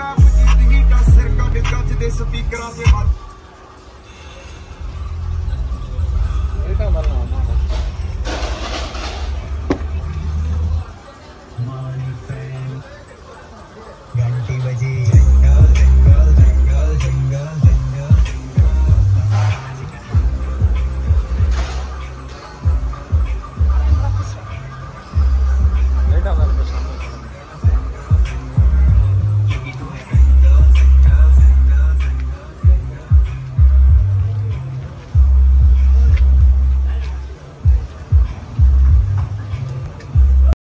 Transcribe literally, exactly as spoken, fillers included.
rap जीत ही सिर cut गज दे स्पीकरां ते